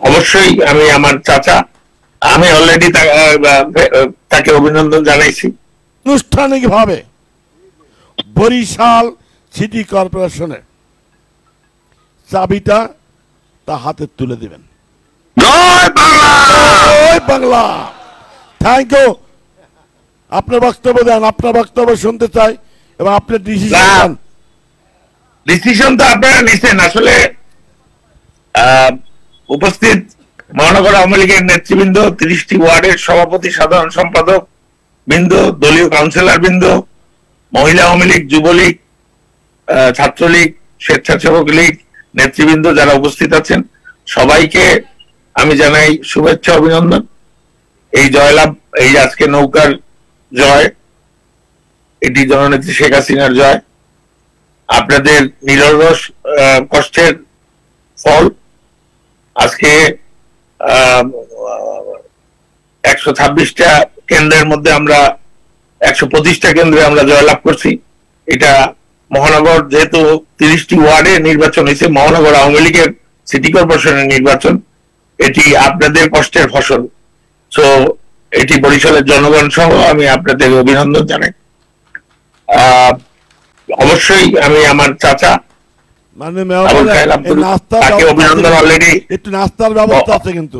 অবশ্যই আমি আমার চাচা, আমি অলরেডি তাকে অভিনন্দন জানাইছি। আনুষ্ঠানিকভাবে বরিশাল সিটি কর্পোরেশনের চাবিটা তা হাতে তুলে দিবেন। জয় বাংলা, জয় বাংলা। Thank you. আপনার বক্তব্য দেন, আপনার বক্তব্য শুনতে চাই এবং আপনার ডিসিশন তো আপনারা নিছেন। আসলে উপস্থিত মহানগর আওয়ামী লীগের নেতৃবৃন্দ, 30টি ওয়ার্ডের সভাপতি, সাধারণ সম্পাদক বৃন্দ, দলীয় কাউন্সিলর বৃন্দ, মহিলা আওয়ামী লীগ, যুবলীগ, ছাত্রলীগ, স্বেচ্ছাসেবক লীগ নেতৃবৃন্দ যারা উপস্থিত আছেন, সবাইকে আমি জানাই শুভেচ্ছা, অভিনন্দন। এই জয়লাভ, এই আজকে নৌকার জয়, এটি জননেত্রী শেখ হাসিনার জয়, আপনাদের নিরলস কষ্টের ফল। আজকে 126টা কেন্দ্রের মধ্যে আমরা 125টা কেন্দ্রে আমরা জয়লাভ করছি। এটা মহানগর, যেহেতু 30টি ওয়ার্ডে নির্বাচন হয়েছে, মহানগর আওয়ামী লীগের সিটি কর্পোরেশনের নির্বাচন, এটি আপনাদের কষ্টের ফসল। তো এটি বরিশালের জনগণ সহ আমি আপনাদের অভিনন্দন জানাই। অবশ্যই আমি আমার চাচা তাকে অভিনন্দন অলরেডি, একটু নাস্তার ব্যবস্থা আছে কিন্তু,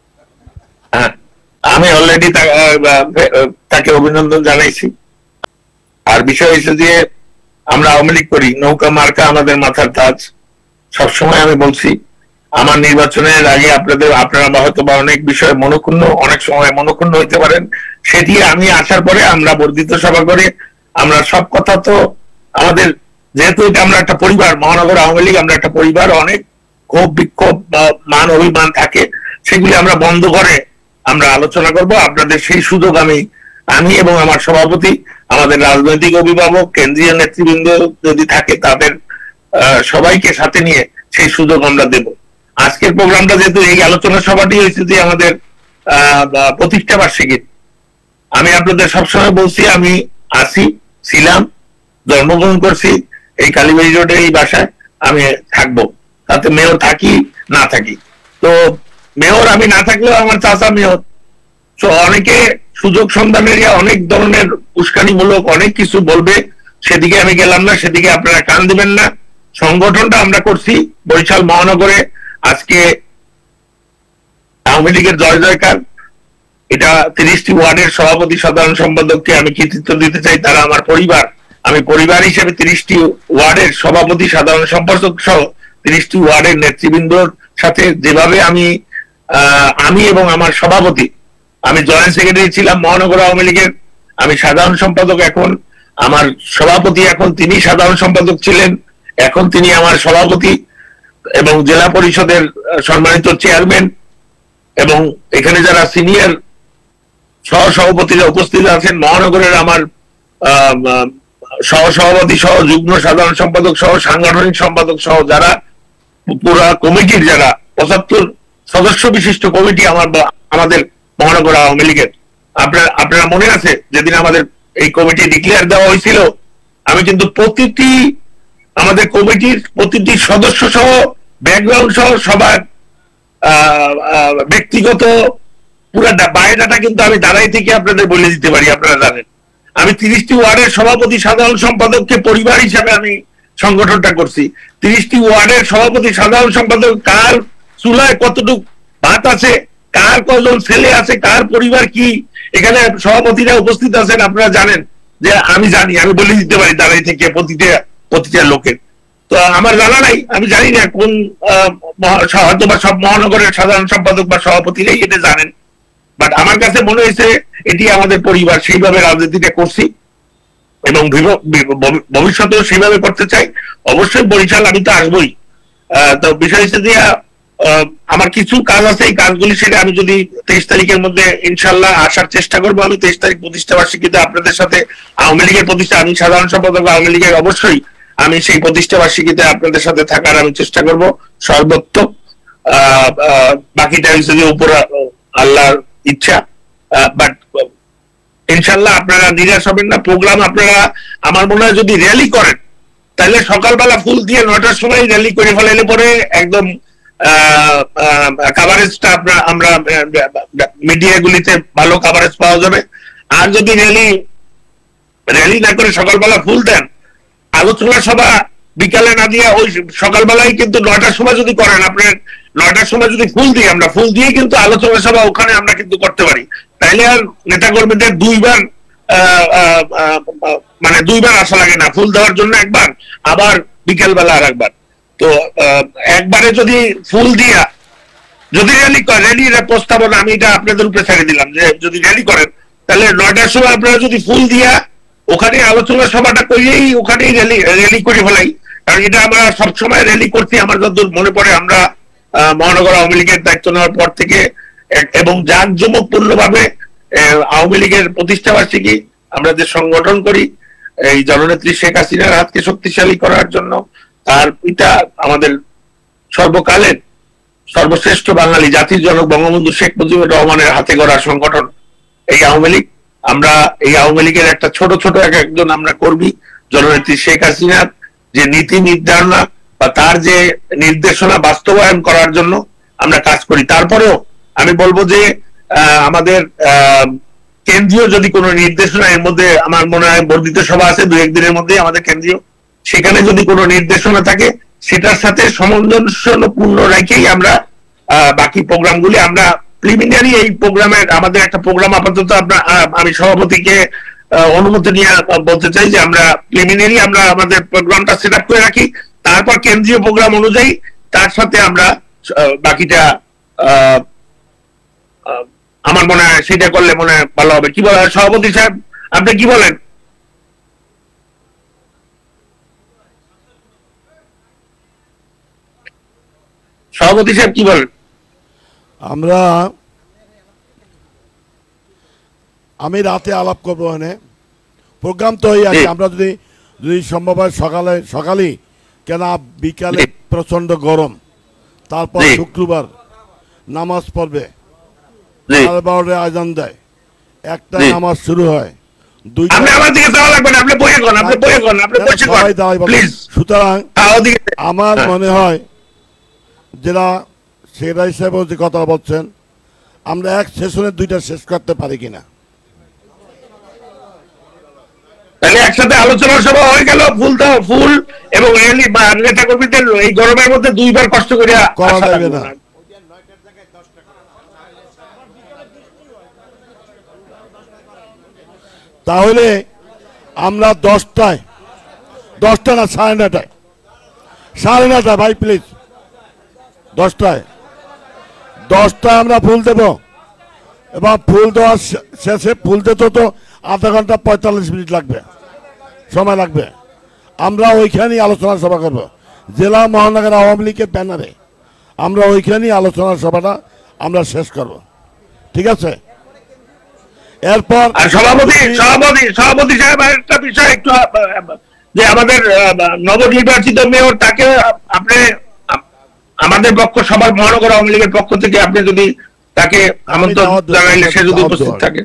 আমি অলরেডি তাকে অভিনন্দন জানাইছি। আর বিষয় হচ্ছে যে আমরা আওয়ামী লীগ করি, নৌকা মার্কা আমাদের মাথার তাজ। সবসময় আমি বলছি, আমার নির্বাচনের আগে আপনারা হয়তো বা অনেক বিষয়ে মনক্ষুণ্ণ, অনেক সময় মনক্ষুণ্ণ হইতে পারেন, সেটি আমি আসার পরে আমরা বর্ধিত সভা করে আমরা সব কথা তো আমাদের, যেহেতু এটা আমরা একটা পরিবার, মহানগর আওয়ামী লীগ আমরা একটা পরিবার, অনেক ক্ষোভ বিক্ষোভ বা মান অভিমান থাকে, সেগুলি আমরা বন্ধ করে আমরা আলোচনা করব। আপনাদের সেই সুযোগ আমি এবং আমার সভাপতি, আমাদের রাজনৈতিক অভিভাবক, কেন্দ্রীয় নেতৃবৃন্দ যদি থাকে, তাদের সবাইকে সাথে নিয়ে সেই সুযোগ আমরা দেব। আজকের প্রোগ্রামটা যেহেতু এই আলোচনা সভাটি হয়েছে যে আমাদের প্রতিষ্ঠা বার্ষিকী, আমি আপনাদের সবসময় বলছি, আমি ছিলাম, জন্মগ্রহণ করছি এই কালীবাড়ি রোডে এই বাসায়, আমি থাকবো, তাতে মেয়র থাকি না থাকি। তো মেয়র আমি না থাকলেও আমার চাচা মেয়র। তো অনেকে সুযোগ সন্ধানের অনেক ধরনের উস্কানিমূলক অনেক কিছু বলবে, সেদিকে আমি গেলাম না, সেদিকে আপনারা কান দিবেন না। সংগঠনটা আমরা করছি বরিশাল মহানগরে। আজকে আওয়ামী লীগের জয় জয়কার, এটা 30টি ওয়ার্ডের সভাপতি, সাধারণ সম্পাদককে আমি কৃতিত্ব দিতে চাই, তারা আমার পরিবার। আমি পরিবার হিসেবে 30টি ওয়ার্ডের সভাপতি, সাধারণ সম্পাদক সহ 30টি ওয়ার্ডের নেতৃবৃন্দর সাথে যেভাবে আমি এবং আমার সভাপতি, আমি জয়েন্ট সেক্রেটারি ছিলাম মহানগর আওয়ামী লীগের, আমি সাধারণ সম্পাদক এখন, আমার সভাপতি এখন, তিনি সাধারণ সম্পাদক ছিলেন, এখন তিনি আমার সভাপতি এবং জেলা পরিষদের সম্মানিত চেয়ারম্যান, এবং এখানে যারা সিনিয়র সহ সভাপতিরা উপস্থিত আছেন, মহানগরের আমার সহ সভাপতি সহ যুগ্ম সাধারণ সম্পাদক সহ সাংগঠনিক সম্পাদক সহ যারা পুরা কমিটির, যারা 75 সদস্য বিশিষ্ট কমিটি আমাদের মহানগর আওয়ামী লীগের, আপনারা মনে আছে যেদিন আমাদের এই কমিটি ডিক্লেয়ার দেওয়া হয়েছিল, আমি কিন্তু আমাদের কমিটির প্রতিটি সদস্য সহ ব্যাকগ্রাউন্ড সহ সবার ব্যক্তিগত পুরা বায়োডাটা কিন্তু আমি দাঁড়াই থেকে আপনাদের বলে দিতে পারি। আপনারা জানেন আমি 30টি ওয়ার্ডের সভাপতি, সাধারণ সম্পাদককে পরিবার হিসাবে আমি সংগঠনটা করছি। 30টি ওয়ার্ডের সভাপতি, সাধারণ সম্পাদক, কার চুলায় কতটুকু ভাত আছে, কার কজন ছেলে আছে, কার পরিবার কি, এখানে সভাপতিরা উপস্থিত আছেন, আপনারা জানেন যে আমি জানি, আমি বলে দিতে পারি দাঁড়াই থেকে প্রতিটা লোকের। তো আমার জানা নাই, আমি জানি না কোন হয়তো বা সব মহানগরের সাধারণ সম্পাদক বা সভাপতিরাই এটা জানেন, বাট আমার কাছে মনে হয়েছে এটি আমাদের পরিবার, সেইভাবে রাজনীতিটা করছি এবং ভবিষ্যতেও সেইভাবে করতে চাই। অবশ্যই বরিশাল আমি তো আসবই। তো বিষয় হচ্ছে যে আমার কিছু কাজ আছে, এই কাজগুলি সেটা আমি যদি 23 তারিখের মধ্যে ইনশাল্লাহ আসার চেষ্টা করবো। আমি 23 তারিখ প্রতিষ্ঠা বার্ষিকীতে আপনাদের সাথে আওয়ামী লীগের প্রতিষ্ঠা, আমি সাধারণ সম্পাদক আওয়ামী লীগের, অবশ্যই আমি সেই প্রতিষ্ঠা বার্ষিকীতে আপনাদের সাথে থাকার আমি চেষ্টা করব সর্বোচ্চ। বাকিটা হচ্ছে যে উপর আল্লাহর ইচ্ছা, বাট ইনশাল্লাহ আপনারা নিরাশ হবেন না। প্রোগ্রাম আপনারা আমার মনে হয় যদি র্যালি করেন, তাহলে সকালবেলা ফুল দিয়ে 9টার সময় র্যালি করে ফেলাইলে পরে একদম কাভারেজটা আমরা মিডিয়াগুলিতে ভালো কাভারেজ পাওয়া যাবে। আর যদি র্যালি না করে সকালবেলা ফুল দেন, আলোচনা সভা বিকালে না দিয়ে ওই সকালবেলায় কিন্তু 9টার সময় যদি করেন, আপনার 9টার সময় যদি ফুল দিই, আমরা ফুল দিয়ে কিন্তু আলোচনা সভা ওখানে আমরা কিন্তু করতে পারি। তাইলে আর নেতা কর্মীদের মানে দুইবার আসা লাগে না, ফুল দেওয়ার জন্য একবার, আবার বিকেল বেলা আর একবার। তো একবারে যদি ফুল দিয়া যদি র্যালির প্রস্তাবনা, আমি এটা আপনাদের উপরে ছেড়ে দিলাম, যে যদি র্যালি করেন তাহলে 9টার সময় আপনারা যদি ফুল দিয়া ওখানে আলোচনা সভাটা করিয়েই ওখানেই র্যালি করে ফেলাই। কারণ এটা আমরা সবসময় র্যালি করছি, আমার যতদূর মনে পড়ে, আমরা মহানগর আওয়ামী লীগের দায়িত্ব নেওয়ার পর থেকে, এবং জাঁকজমকপূর্ণ ভাবে আওয়ামী লীগের প্রতিষ্ঠা বার্ষিকী আমরা যে সংগঠন করি এই জননেত্রী শেখ হাসিনার হাতকে শক্তিশালী করার জন্য, তার পিতা আমাদের সর্বকালের সর্বশ্রেষ্ঠ বাঙালি জাতির জনক বঙ্গবন্ধু শেখ মুজিবুর রহমানের হাতে গড়া সংগঠন এই আওয়ামী লীগ। আমরা এই আওয়ামী লীগের একটা ছোট ছোট একজন আমরা কর্মী, জননেত্রী শেখ হাসিনার যে নীতি নির্ধারণা বা তার যে নির্দেশনা বাস্তবায়ন করার জন্য আমরা কাজ করি। তারপরেও আমি বলবো যে আমাদের কেন্দ্রীয় যদি কোনো নির্দেশনা, এর মধ্যে আমার মনে হয় বর্ধিত সভা আছে 2-1 দিনের মধ্যে আমাদের কেন্দ্রীয়, সেখানে যদি কোনো নির্দেশনা থাকে সেটার সাথে সামঞ্জস্যপূর্ণ রেখেই আমরা বাকি প্রোগ্রামগুলি আমরা প্রিলিমিনারি এই প্রোগ্রামের আমাদের একটা প্রোগ্রাম আপাতত আমি সভাপতিকে অনুমতি নিয়ে বলতে চাই যে আমরা প্রিলিমিনারি আমরা আমাদের প্রোগ্রামটা সেট আপ করে রাখি, তারপর কেন্দ্রীয় প্রোগ্রাম অনুযায়ী তার সাথে আমরা বাকিটা আমার মনে হয় সেটা করলে মনে হয় ভালো হবে। কি বলেন সভাপতি সাহেব, আপনি কি বলেন? সভাপতি সাহেব কি বলেন? আমি রাতে আলাপ করবো, মানে প্রোগ্রাম তো হয়ে আছে। আমরা যদি সম্ভব হয় সকালেই, কেন বিকালে প্রচন্ড গরম, তারপর শুক্রবার নামাজ পড়বে, 12:30 আজান দেয়, একটা নামাজ শুরু হয়, সুতরাং আমার মনে হয় যারা সেটা হিসেবে যে কথা বলছেন, আমরা এক সেশনে 2টা শেষ করতে পারি কিনা? তাহলে একসাথে আলোচনা সভা হয়ে গেল, ফুল এবং নেতা কর্মীদের এই গরমের মধ্যে 2বার কষ্ট করে করা যাবে না। তাহলে আমরা 10টা না 9:30 ভাই প্লিজ, 10টায় আমরা ফুল দেব, এবং ফুল দেওয়ার শেষে ফুল দিতে তো আধা ঘন্টা 45 মিনিট লাগবে, সময় লাগবে। আমরা ওইখানেই আলোচনা সভা করব, জেলা মহানগর আওয়ামী লীগের ব্যানারে আমরা ওইখানেই আলোচনা সভাটা আমরা শেষ করব, ঠিক আছে? এরপর সভাপতি সাহেব একটা বিষয় একটু, যে আমাদের নবনির্বাচিত মেয়র, তাকে আপনি আমাদের পক্ষ সবার মহানগর আওয়ামী লীগের পক্ষ থেকে আপনি যদি তাকে আমন্ত্রণ জানাইলে সে যদি উপস্থিত থাকে।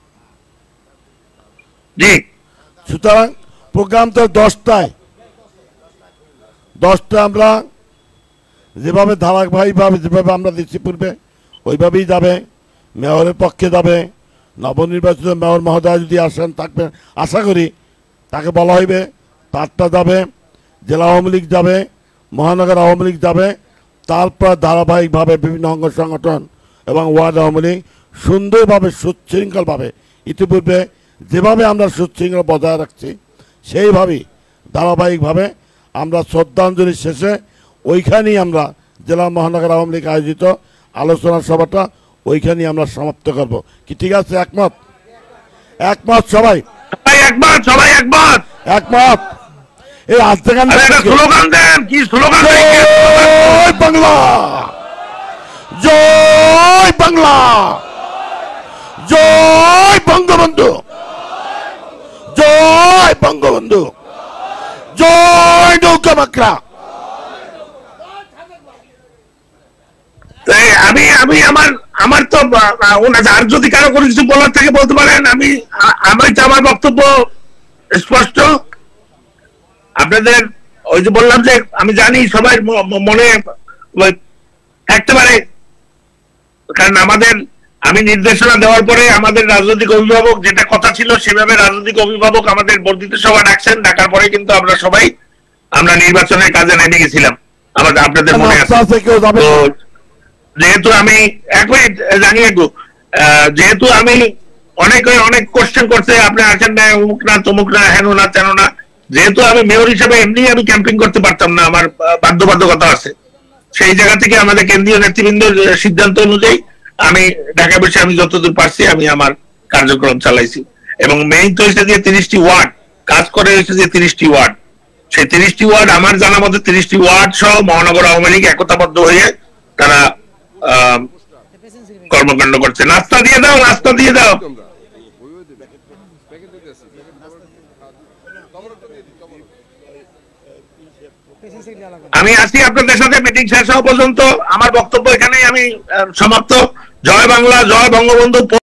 জি, সুতরাং প্রোগ্রাম তো 10টায় আমরা যেভাবে ধারাবাহিকভাবে যেভাবে আমরা দিচ্ছি পূর্বে ওইভাবেই যাবে। মেয়রের পক্ষে যাবে, নবনির্বাচিত মেয়র মহোদয় যদি আসেন থাকবেন, আশা করি তাকে বলা হইবে, তারটা যাবে, জেলা আওয়ামী লীগ যাবে, মহানগর আওয়ামী লীগ যাবে, তারপর ধারাবাহিকভাবে বিভিন্ন অঙ্গ সংগঠন এবং ওয়ার্ড আওয়ামী লীগ সুন্দরভাবে সুশৃঙ্খলভাবে, ইতিপূর্বে যেভাবে আমরা সুশৃঙ্খল বজায় রাখছি সেইভাবেই ধারাবাহিকভাবে আমরা শ্রদ্ধাঞ্জলি শেষে ওইখানেই আমরা জেলা মহানগর আওয়ামী লীগ আয়োজিত আলোচনা সভাটা ওইখানেই আমরা সমাপ্ত করব। কি ঠিক আছে? একমত? সবাই একমত? এই স্লোগান দেন, কি স্লোগান? জয় বাংলা, জয় বাংলা, জয় বঙ্গবন্ধু, জয় বঙ্গবন্ধু, জয় নৌকা মাকড়া। আমি আমার তো আর যদি কারো কোনো কিছু বলার থাকে বলতে পারেন। আমার বক্তব্য স্পষ্ট। আপনাদের ওই যে বললাম যে আমি জানি সবাই মনে থাকতে পারে, কারণ আমি নির্দেশনা দেওয়ার পরে আমাদের রাজনৈতিক অভিভাবক যেটা কথা ছিল সেভাবে রাজনৈতিক অভিভাবক আমাদের বর্ধিত সভা ডাকছেন, ডাকার পরে কিন্তু আমরা নির্বাচনের কাজে নেমে গেছিলাম, আপনাদের মনে আছে। তো যেহেতু আমি এক মিনিট জানিয়ে যেহেতু আমি অনেক কোশ্চেন করতে আপনি আছেন না, অমুক না তমুক না হেন না তেন না, যেহেতু আমি মেয়র হিসেবে এমনি আমি ক্যাম্পিং করতে পারতাম না, আমার বাধ্যবাধকতা আছে, সেই জায়গা থেকে আমাদের কেন্দ্রীয় নেতৃবৃন্দের সিদ্ধান্ত অনুযায়ী আমি ঢাকা বিষয়ে আমি যতদূর পারছি আমি আমার কার্যক্রম চালাইছি। এবং মেইন তো হয়েছে যে 30টি ওয়ার্ড কাজ করে, হয়েছে যে 30টি ওয়ার্ড, সেই 30টি ওয়ার্ড আমার জানা মতে 30টি ওয়ার্ড সহ মহানগর আওয়ামী লীগ একতাবদ্ধ হয়ে তারা কর্মকাণ্ড করছে। নাস্তা দিয়ে দাও, নাস্তা দিয়ে দাও। আমি আছি আপনাদের সাথে, মিটিং শেষ হওয়া পর্যন্ত আমার বক্তব্য এখানেই আমি সমাপ্ত। জয় বাংলা, জয় বঙ্গবন্ধু।